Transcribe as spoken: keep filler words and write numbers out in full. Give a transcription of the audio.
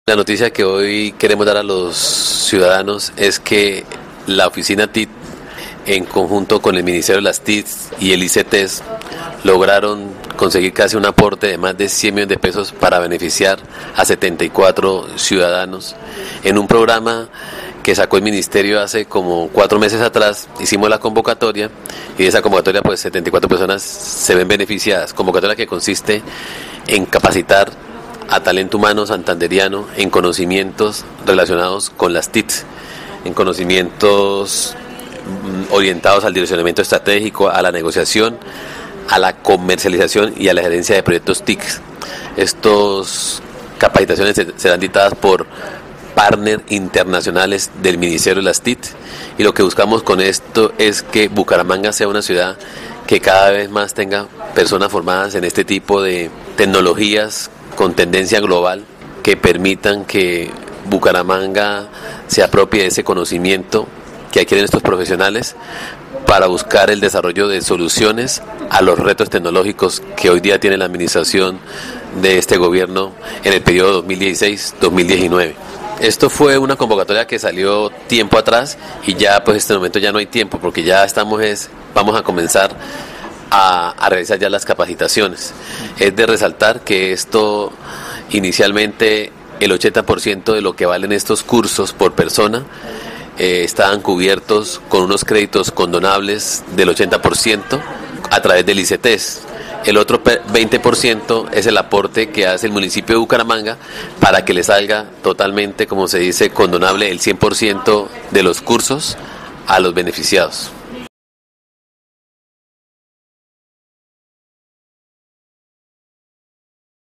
La noticia que hoy queremos dar a los ciudadanos es que la oficina T I C, en conjunto con el Ministerio de las T I C y el I C E T E S, lograron conseguir casi un aporte de más de cien millones de pesos para beneficiar a setenta y cuatro ciudadanos en un programa que sacó el Ministerio hace como cuatro meses atrás. Hicimos la convocatoria y de esa convocatoria pues setenta y cuatro personas se ven beneficiadas. Convocatoria que consiste en capacitar a talento humano santanderiano en conocimientos relacionados con las T I C, en conocimientos orientados al direccionamiento estratégico, a la negociación, a la comercialización y a la gerencia de proyectos T I C. Estas capacitaciones serán dictadas por partners internacionales del Ministerio de las T I C, y lo que buscamos con esto es que Bucaramanga sea una ciudad que cada vez más tenga personas formadas en este tipo de tecnologías con tendencia global, que permitan que Bucaramanga se apropie de ese conocimiento que adquieren estos profesionales para buscar el desarrollo de soluciones a los retos tecnológicos que hoy día tiene la administración de este gobierno en el periodo dos mil dieciséis dos mil diecinueve. Esto fue una convocatoria que salió tiempo atrás y ya pues en este momento ya no hay tiempo, porque ya estamos es, vamos a comenzar a, a realizar ya las capacitaciones. Es de resaltar que esto inicialmente el ochenta por ciento de lo que valen estos cursos por persona eh, estaban cubiertos con unos créditos condonables del ochenta por ciento a través del I C E T E S. El otro veinte por ciento es el aporte que hace el municipio de Bucaramanga para que le salga totalmente, como se dice, condonable el cien por ciento de los cursos a los beneficiados.